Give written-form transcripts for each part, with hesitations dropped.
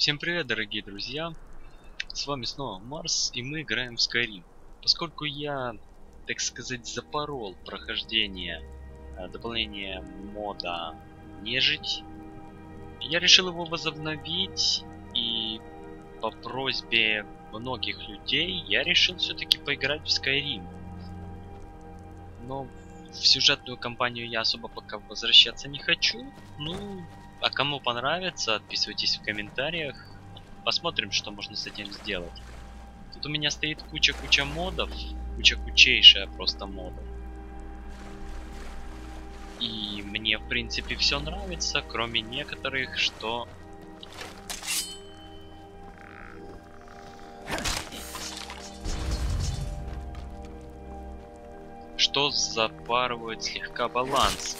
Всем привет, дорогие друзья! С вами снова Марс, и мы играем в Skyrim. Поскольку я, так сказать, запорол прохождение дополнения мода Нежить, я решил его возобновить, и по просьбе многих людей я решил все-таки поиграть в Skyrim. Но в сюжетную кампанию я особо пока возвращаться не хочу. Ну, а кому понравится, отписывайтесь в комментариях. Посмотрим, что можно с этим сделать. Тут у меня стоит куча модов. Кучейшая просто модов. И мне, в принципе, все нравится, кроме некоторых, что... Что запарывает слегка баланс.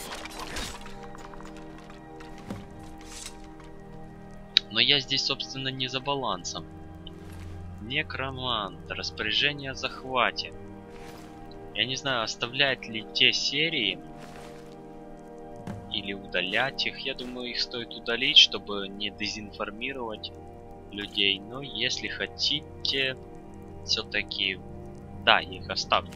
Но я здесь, собственно, не за балансом. Некромант, распоряжение о захвате. Я не знаю, оставлять ли те серии или удалять их. Я думаю, их стоит удалить, чтобы не дезинформировать людей. Но если хотите, все-таки, да, я их оставлю.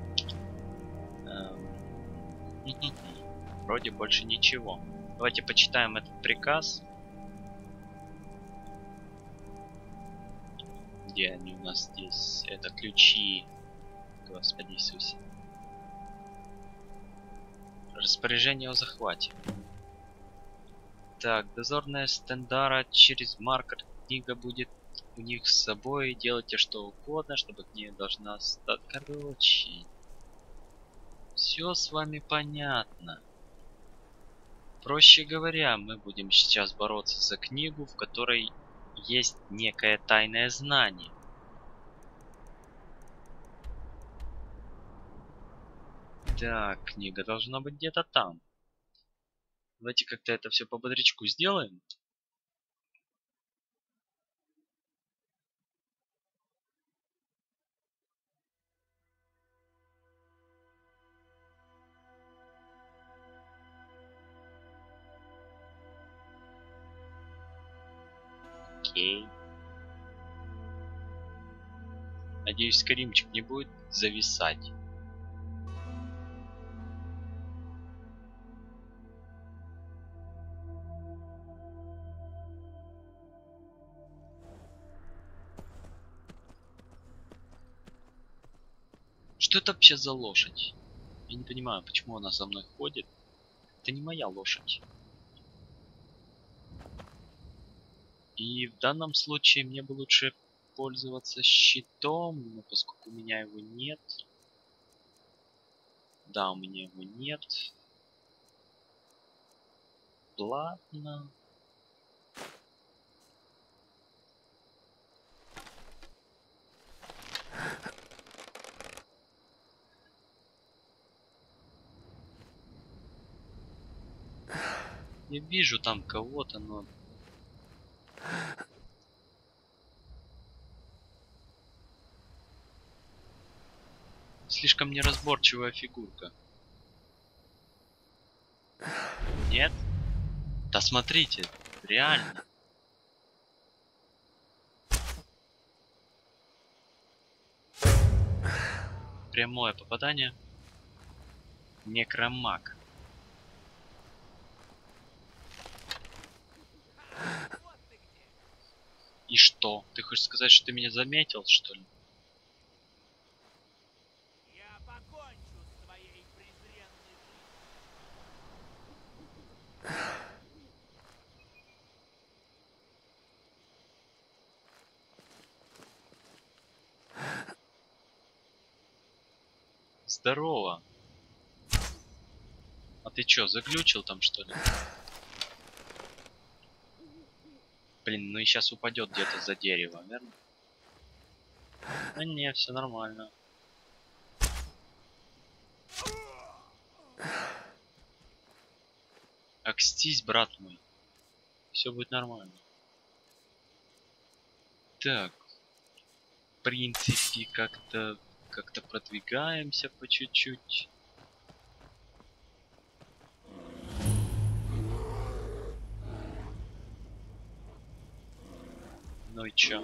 Вроде больше ничего. Давайте почитаем этот приказ. Где они у нас здесь? Это ключи. Господи Иисусе. Распоряжение о захвате. Так, дозорная Стендара через маркер. Книга будет у них с собой. Делайте что угодно, чтобы книга должна стать. Короче. Все с вами понятно. Проще говоря, мы будем сейчас бороться за книгу, в которой есть некое тайное знание. Так, книга должна быть где-то там. Давайте как-то это все по бодрячку сделаем. Окей. Надеюсь, Скайримчик не будет зависать. Что это вообще за лошадь? Я не понимаю, почему она за мной ходит. Это не моя лошадь. И в данном случае мне бы лучше пользоваться щитом, но поскольку у меня его нет. Да, у меня его нет. Ладно. Я вижу там кого-то, но... Слишком неразборчивая фигурка. Нет? Да смотрите, реально. Прямое попадание. Некромаг. И что? Ты хочешь сказать, что ты меня заметил, что ли? Я покончу с твоей презренной Здорово. А ты чё, заглючил там, что ли? Блин, ну и сейчас упадет где-то за дерево, верно? А не, все нормально. Акстись, брат мой. Все будет нормально. Так. В принципе, как-то продвигаемся по чуть-чуть. Ну и чё?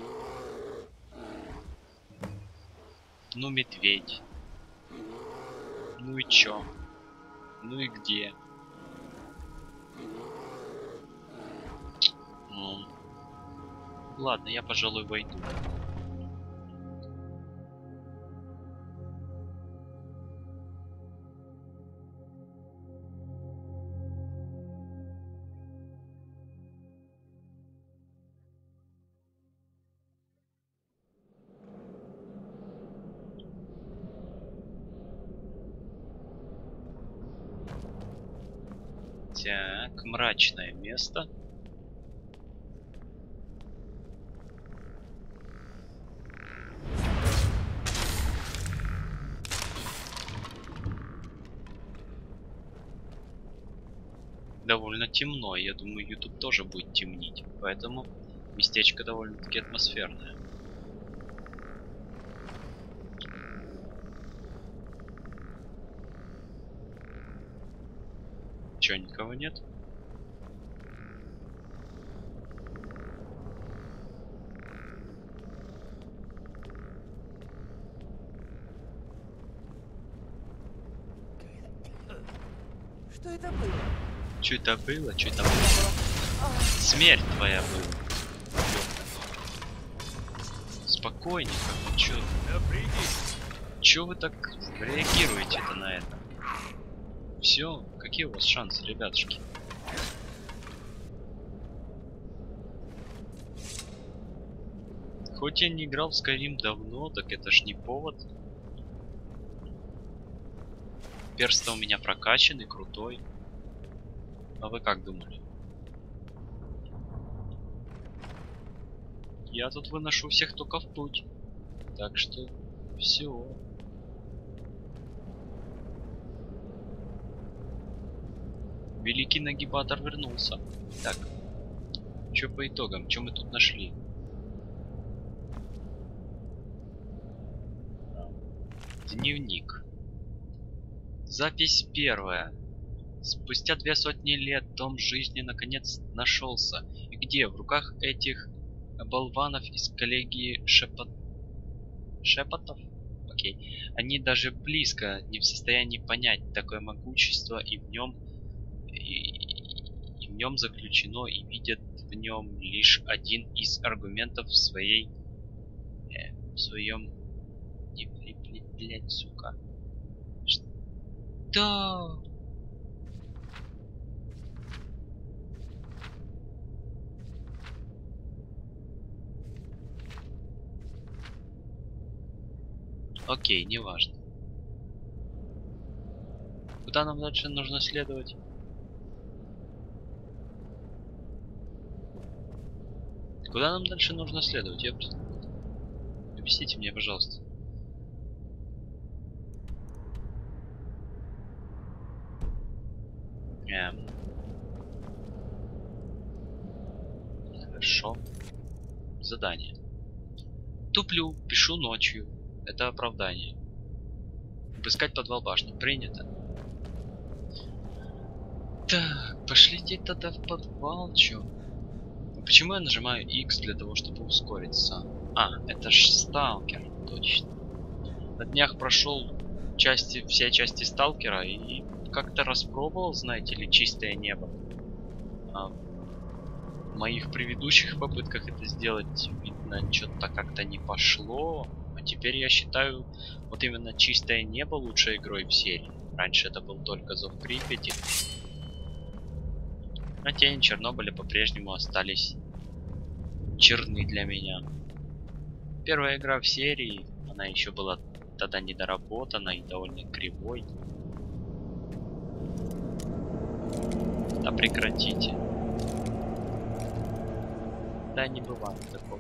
Ну медведь. Ну и чё? Ну и где? Ладно, я, пожалуй, войду. Так, мрачное место. Довольно темно, я думаю, YouTube тоже будет темнить, поэтому местечко довольно-таки атмосферное. Чё, никого нет? Что это было? Чё это было? Чё это было? Смерть твоя была. Спокойненько. Чё? Чё вы так реагируете-то на это? Все, какие у вас шансы, ребятушки? Хоть я не играл в Skyrim давно, так это ж не повод. Перс-то у меня прокачанный, крутой. А вы как думали? Я тут выношу всех только в путь. Так что все. Великий нагибатор вернулся. Так. Что по итогам? Что мы тут нашли? Дневник. Запись первая. Спустя 200 лет том жизни наконец нашелся. И где? В руках этих болванов из коллегии Шепотов? Окей. Они даже близко не в состоянии понять такое могущество, и в нем заключено, и видят в нем лишь один из аргументов в своем блять, сука. Что? Окей, неважно. Куда нам дальше нужно следовать? Куда нам дальше нужно следовать? Объясните мне, пожалуйста. Хорошо. Задание. Туплю, пишу ночью. Это оправдание. Обыскать подвал башни. Принято. Так, пошлите тогда в подвал, чё? Почему я нажимаю X для того, чтобы ускориться? А, это ж сталкер, точно. На днях прошел все части сталкера и как-то распробовал, знаете ли, чистое небо. В моих предыдущих попытках это сделать, видно, что-то как-то не пошло. А теперь я считаю, вот именно чистое небо лучшей игрой в серии. Раньше это был только Зов Припяти. А тени Чернобыля по-прежнему остались черны для меня. Первая игра в серии, она еще была тогда недоработана и довольно кривой. Да прекратите. Да не бывает такого.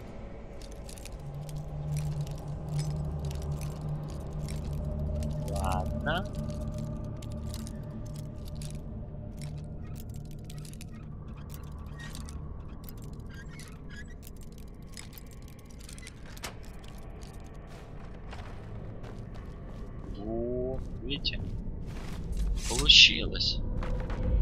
Ладно. Во, видите? Получилось.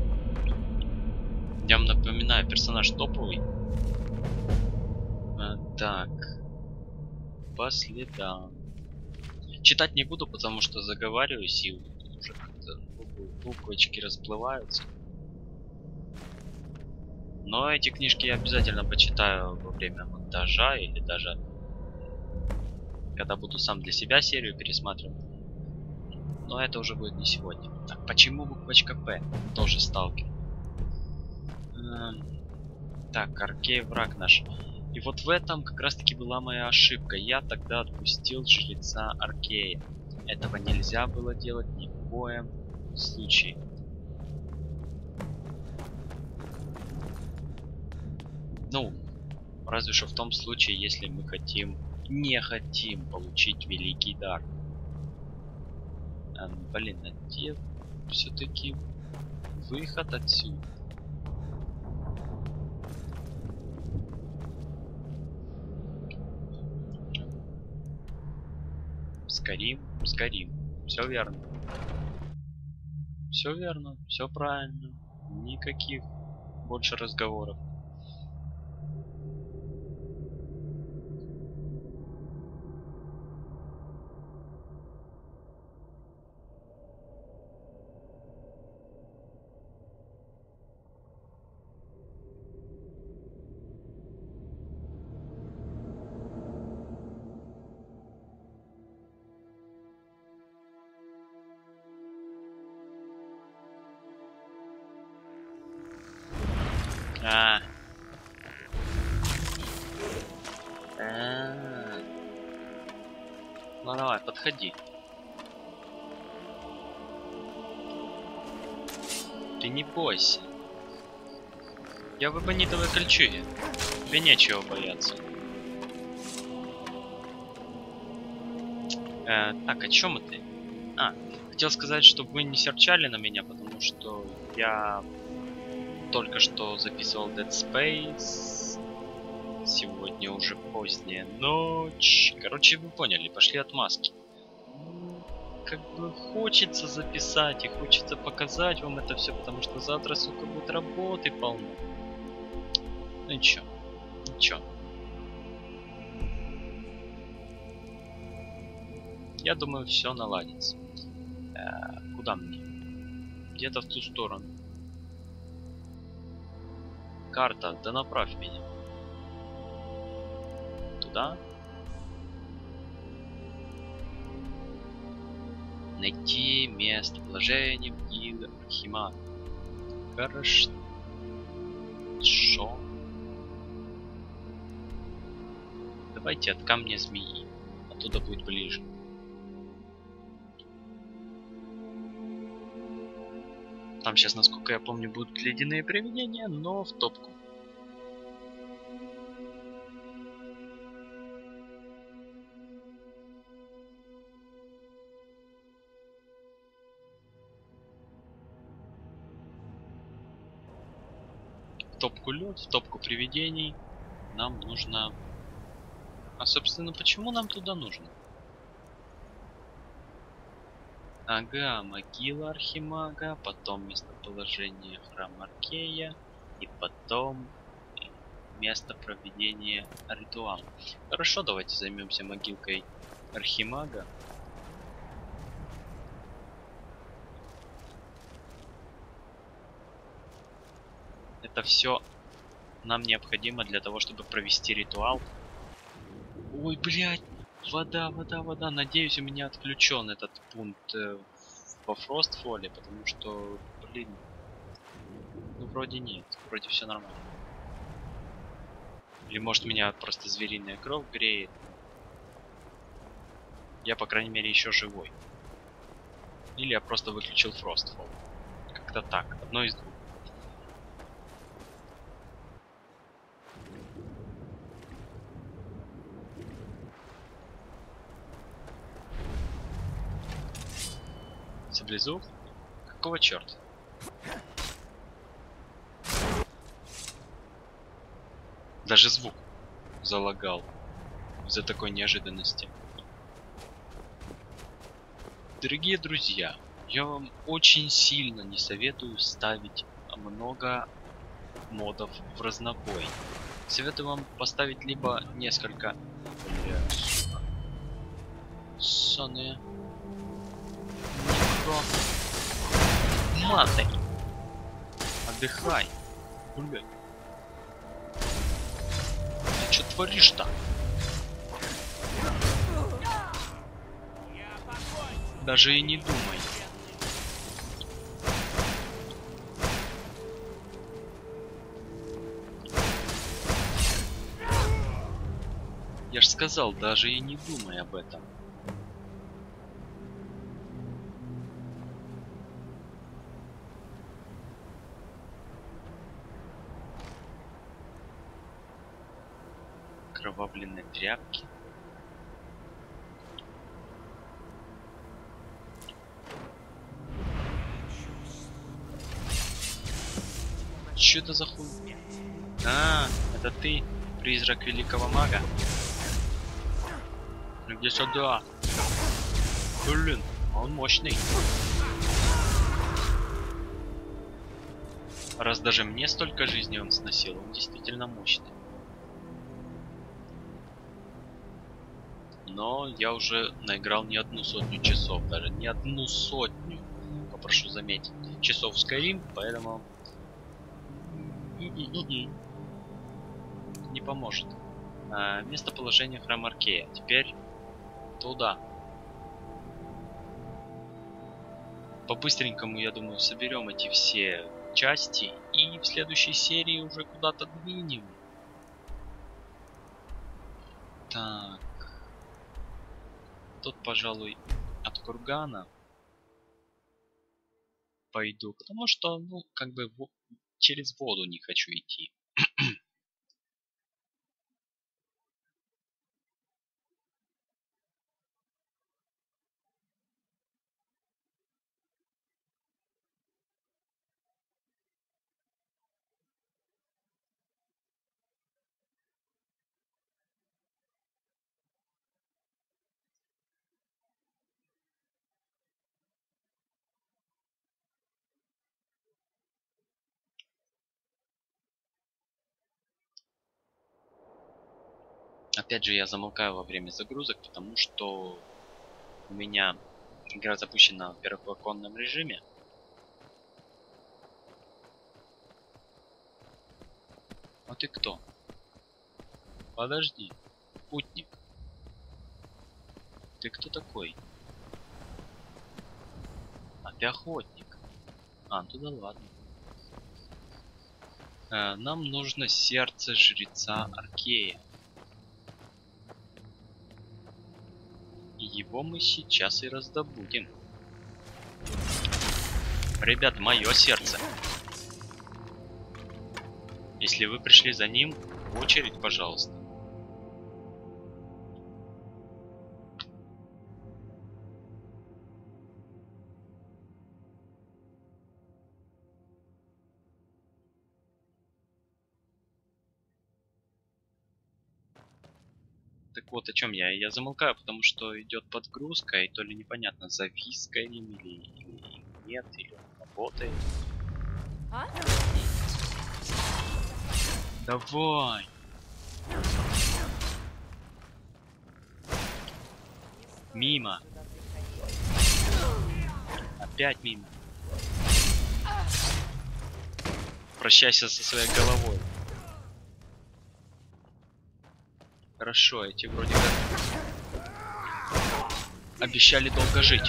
Я вам напоминаю, персонаж топовый. Так. По следам. Читать не буду, потому что заговариваюсь и уже как-то буквочки расплываются. Но эти книжки я обязательно почитаю во время монтажа или даже когда буду сам для себя серию пересматривать. Но это уже будет не сегодня. Так, почему буквочка П? Тоже сталкер. Так, Аркей враг наш. И вот в этом как раз таки была моя ошибка. Я тогда отпустил жреца Аркея. Этого нельзя было делать ни в коем случае. Ну, разве что в том случае, если мы не хотим получить великий дар. Блин, а где все-таки выход отсюда? Сгорим. Все верно. Все верно, все правильно. Никаких больше разговоров. Ну давай, подходи. Ты не бойся. Я в эбонитовой кольчуге. Тебе нечего бояться. Так, о чем это? Хотел сказать, чтобы вы не серчали на меня, потому что я только что записывал Dead Space. Сегодня уже поздняя ночь. Короче, вы поняли, пошли отмазки. Как бы хочется записать и хочется показать вам это все, потому что завтра, сука, будет работы полно. Ну ничего. Я думаю, все наладится. Куда мне? Где-то в ту сторону. Карта, да направь меня. Туда. Найти местоположение могилы Архимага. Хорошо. Давайте от камня змеи. Оттуда будет ближе. Там сейчас, насколько я помню, будут ледяные привидения, но в топку. В топку лед, в топку привидений. Нам нужно... А, собственно, почему нам туда нужно? Ага, могила Архимага, потом местоположение храма Аркея, и потом место проведения ритуала. Хорошо, давайте займемся могилкой Архимага. Это все нам необходимо для того, чтобы провести ритуал. Ой, блядь! Вода. Надеюсь, у меня отключен этот пункт по Frostfall, потому что, блин, ну вроде нет, вроде все нормально. Или может меня просто звериная кровь греет. Я, по крайней мере, еще живой. Или я просто выключил Frostfall. Как-то так, одно из двух. Саблезуб? Какого черта? Даже звук залагал из-за такой неожиданности. Дорогие друзья, я вам очень сильно не советую ставить много модов в разнобой. Советую вам поставить либо несколько... Бля, сука. Ссаные. Никто. Матай. Отдыхай. Блядь. Ты что творишь-то? Я покончу. Даже и не думай. Я ж сказал, даже и не думай об этом. Кровавленные тряпки. Что это за хуй? А, это ты, призрак великого мага? Ну где сюда? Блин, он мощный. Раз даже мне столько жизни он сносил, он действительно мощный. Но я уже наиграл не 100 часов, даже не 100, попрошу заметить, часов в Skyrim, поэтому не поможет. Местоположение храма Аркея. Теперь туда. По-быстренькому, я думаю, соберем эти все части и в следующей серии уже куда-то двинем. Так. Тут, пожалуй, от кургана пойду, потому что, ну, как бы через воду не хочу идти. Опять же, я замолкаю во время загрузок, потому что у меня игра запущена в первооконном режиме. А ты кто? Подожди, путник. Ты кто такой? А ты охотник. А, ну да ладно. Нам нужно сердце жреца Аркея. И его мы сейчас и раздобудем. Ребят, мое сердце. Если вы пришли за ним, в очередь, пожалуйста. Так вот, о чем я. Я замолкаю, потому что идет подгрузка, и то ли непонятно, завис Skyrim или нет, или он работает. А? Давай! Мимо! Опять мимо! Прощайся со своей головой. Хорошо, эти вроде как обещали долго жить.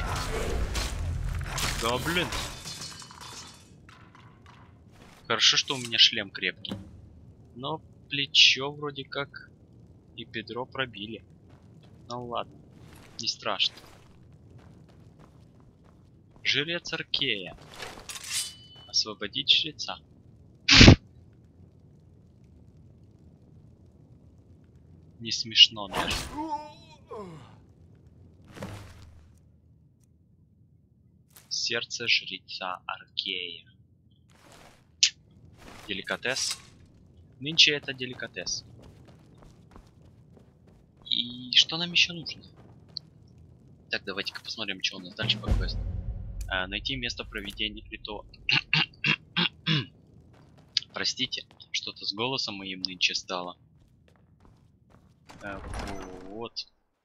Да блин. Хорошо, что у меня шлем крепкий. Но плечо вроде как и бедро пробили. Ну ладно, не страшно. Жрец Аркея. Освободить жреца. Не смешно даже. Сердце жреца Аркея. Деликатес. Нынче это деликатес. И что нам еще нужно? Так, давайте-ка посмотрим, что у нас дальше по квесту. Найти место проведения ритуала. Простите, Что-то с голосом моим нынче стало. Вот.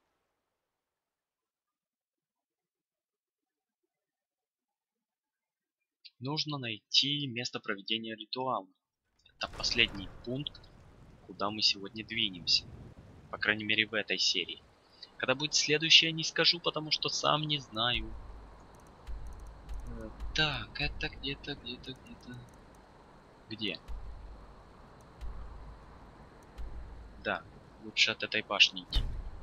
Нужно найти место проведения ритуала. Это последний пункт, куда мы сегодня двинемся. По крайней мере в этой серии. Когда будет следующая, не скажу, потому что сам не знаю. Так, это где-то. Где? Да, лучше от этой башни идти.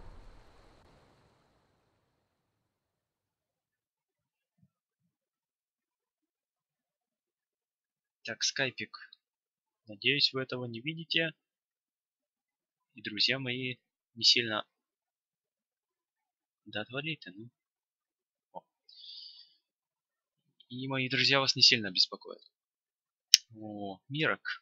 Так, скайпик. Надеюсь, вы этого не видите. И друзья мои не сильно... Да отвали ты, ну. О. И мои друзья вас не сильно беспокоят. О, Мирок.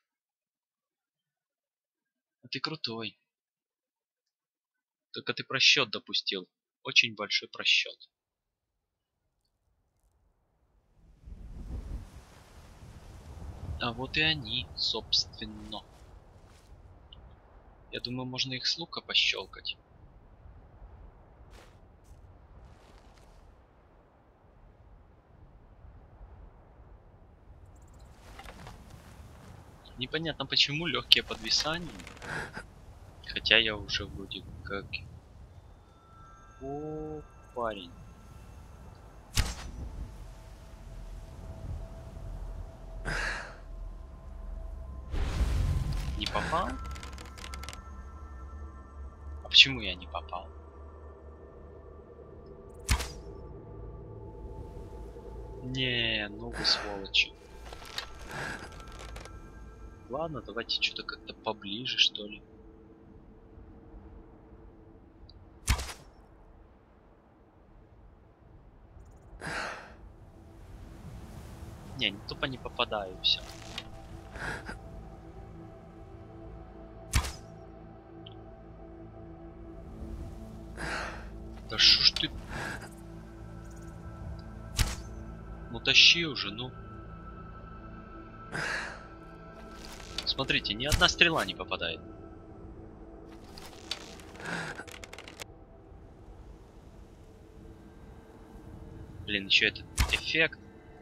А ты крутой. Только ты просчет допустил. Очень большой просчет. А вот и они, собственно. Я думаю, можно их с лука пощелкать. Непонятно почему легкие подвисания. Хотя я уже вроде как... О, парень. Не попал? А почему я не попал? Не, ну вы сволочи. Ладно, давайте что-то как-то поближе, что ли. Не, тупо не попадаю, все. Да шо ж ты... Ну тащи уже, ну. Смотрите, ни одна стрела не попадает. Блин, еще этот эффект.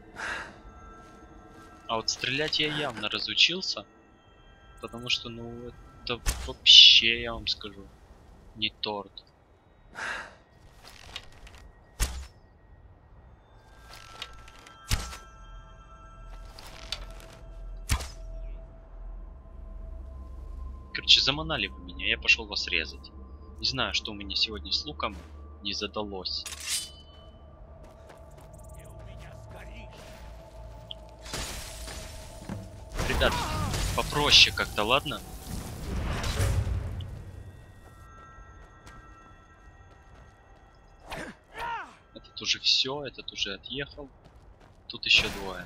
А вот стрелять я явно разучился. Потому что, ну, это вообще, я вам скажу, не торт. Короче, заманали вы меня, я пошел вас резать. Не знаю, что у меня сегодня с луком не задалось. Ребят, попроще как-то, ладно? Этот уже все, этот уже отъехал. Тут еще двое.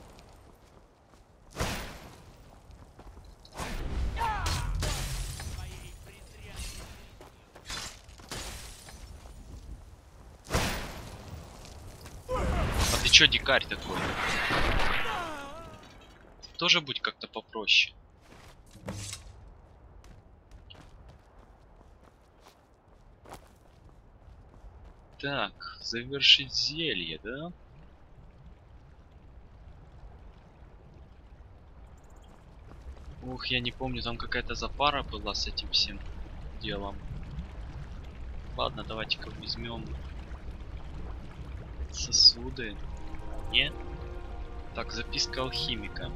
А ты чё, дикарь такой? Тоже будь как-то попроще. Так, завершить зелье, да? Ух, я не помню, там какая-то запара была с этим всем делом. Ладно, давайте-ка возьмем сосуды. Не? Так, записка алхимика.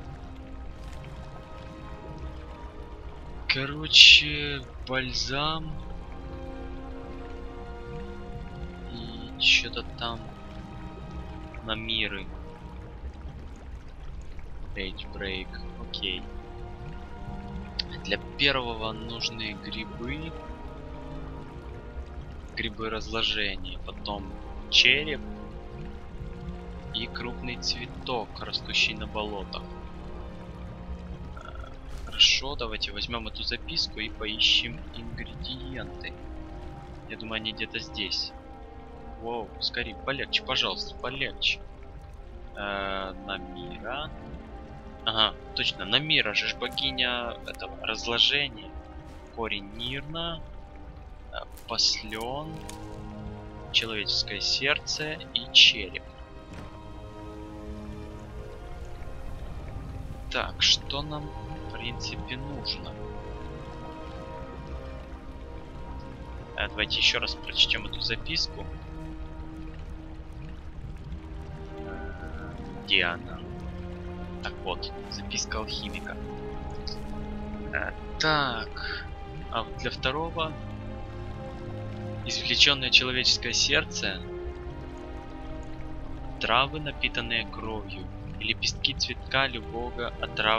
Короче, бальзам. И что-то там на миры. Rage Break. Окей. Для первого нужны грибы. Грибы разложения. Потом череп. И крупный цветок, растущий на болотах. Хорошо, давайте возьмем эту записку и поищем ингредиенты. Я думаю, они где-то здесь. Воу, скорее, полегче, пожалуйста, полегче. Намира. Ага, точно, Намира же ж богиня этого разложения. Корень Нирна, послен, человеческое сердце и череп. Так, что нам в принципе нужно? Давайте еще раз прочтем эту записку. Где она? Так вот, записка алхимика. Так, а вот для второго извлеченное человеческое сердце, травы, напитанные кровью, и лепестки цветка любого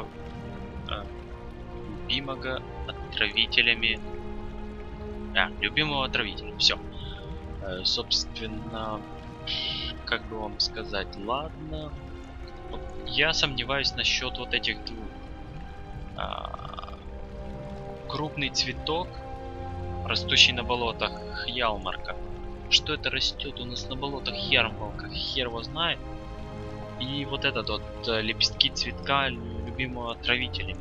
любимого отравителями. Любимого отравителя. Все. Собственно, как бы вам сказать, ладно. Вот я сомневаюсь насчет вот этих двух. Крупный цветок, растущий на болотах Хьялмарка. Что это растет у нас на болотах Ярмалка, хер его знает. И вот этот вот лепестки цветка любимого отравителя.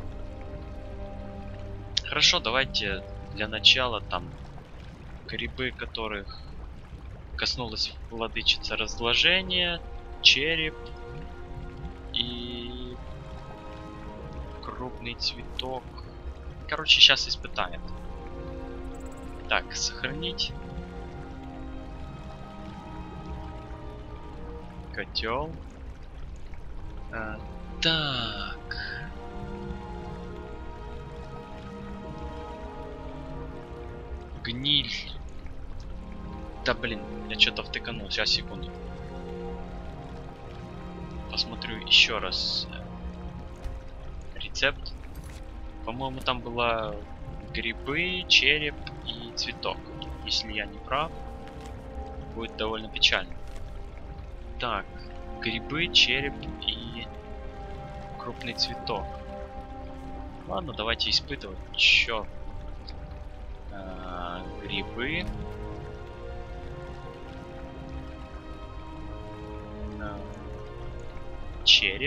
Хорошо, давайте для начала там грибы, которых коснулась владычица разложения, череп и крупный цветок. Короче, сейчас испытаем. Так, сохранить. Котел. Так. Гниль. Да блин, я что-то втыканул. Сейчас, секунду. Посмотрю еще раз рецепт. По-моему, там было грибы, череп и цветок. Если я не прав, будет довольно печально. Так, грибы, череп и крупный цветок. Ладно, давайте испытывать. Еще грибы. Череп.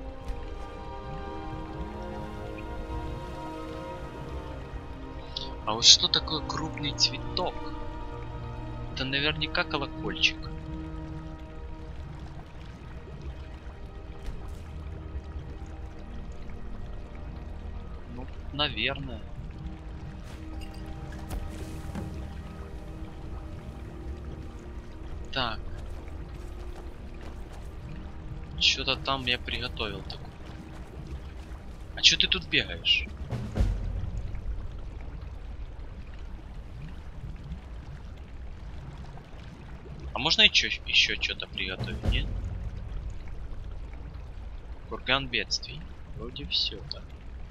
А вот что такое крупный цветок? Это наверняка колокольчик. Ну, наверное. Так. Что-то там я приготовил такое. А что ты тут бегаешь? А можно еще что-то приготовить, нет? Курган бедствий. Вроде все так.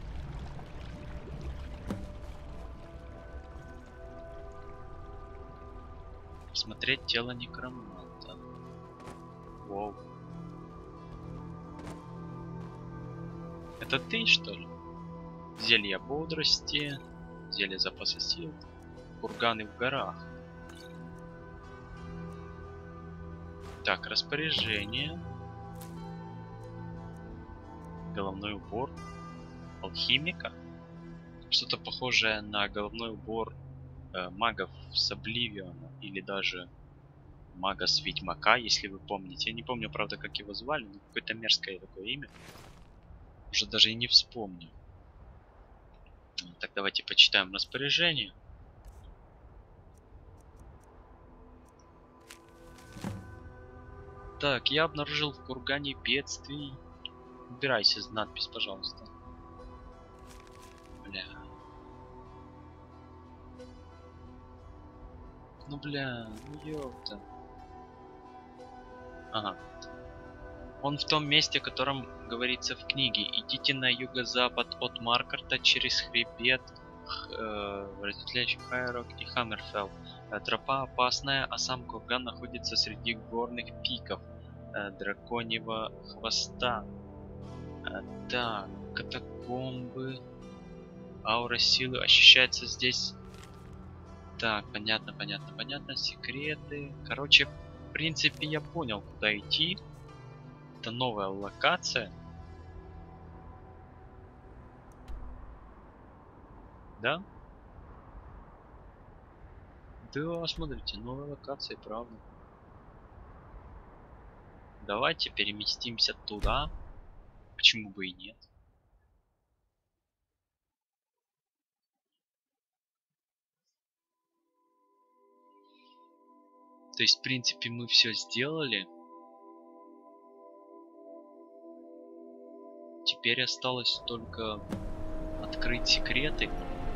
Смотреть тело некроманта. Воу. Это ты, что ли? Зелье бодрости, зелье запаса сил, курганы в горах. Так, распоряжение. Головной убор алхимика. Что-то похожее на головной убор магов с Обливиона или даже мага с Ведьмака, если вы помните. Я не помню, правда, как его звали, но какое-то мерзкое такое имя. Уже даже и не вспомню. Так, давайте почитаем распоряжение. Так, я обнаружил в кургане бедствий. Убирайся, надпись, пожалуйста. Бля. Ну бля, ну ёпта. Ага. Он в том месте, о котором говорится в книге. Идите на юго-запад от Маркарта через хребет, разделяющий Хайрок и Хаммерфелл. Тропа опасная, а сам курган находится среди горных пиков драконьего хвоста. Так, катакомбы. Аура силы ощущается здесь. Так, понятно. Секреты. Короче, в принципе, я понял, куда идти. Это новая локация. Да? Да, смотрите, новая локация, правда. Давайте переместимся туда. Почему бы и нет? То есть, в принципе, мы все сделали. Теперь осталось только открыть секреты.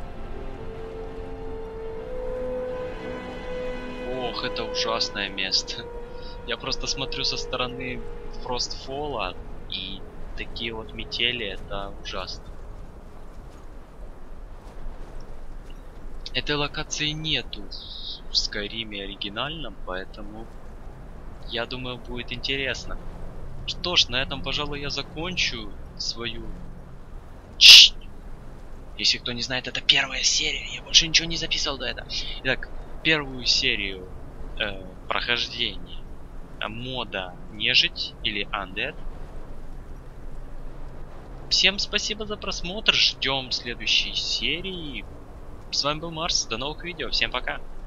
Ох, это ужасное место. Я просто смотрю со стороны Frostfall, и такие вот метели, это ужасно. Этой локации нету в Skyrim оригинальном, поэтому я думаю, будет интересно. Что ж, на этом, пожалуй, я закончу свою... Чш! Если кто не знает, это первая серия. Я больше ничего не записывал до этого. Итак, первую серию прохождения мода Нежить или Undead. Всем спасибо за просмотр. Ждем следующей серии. С вами был Марс. До новых видео. Всем пока.